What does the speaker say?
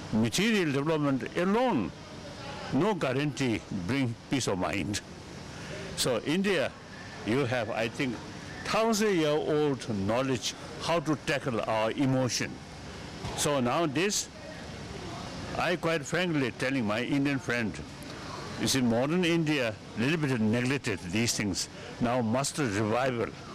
material development alone, no guarantee bring peace of mind. So India, you have, I think, 1,000-year-old knowledge how to tackle our emotion. So nowadays, I quite frankly telling my Indian friend, you see, modern India little bit neglected these things. Now must revival.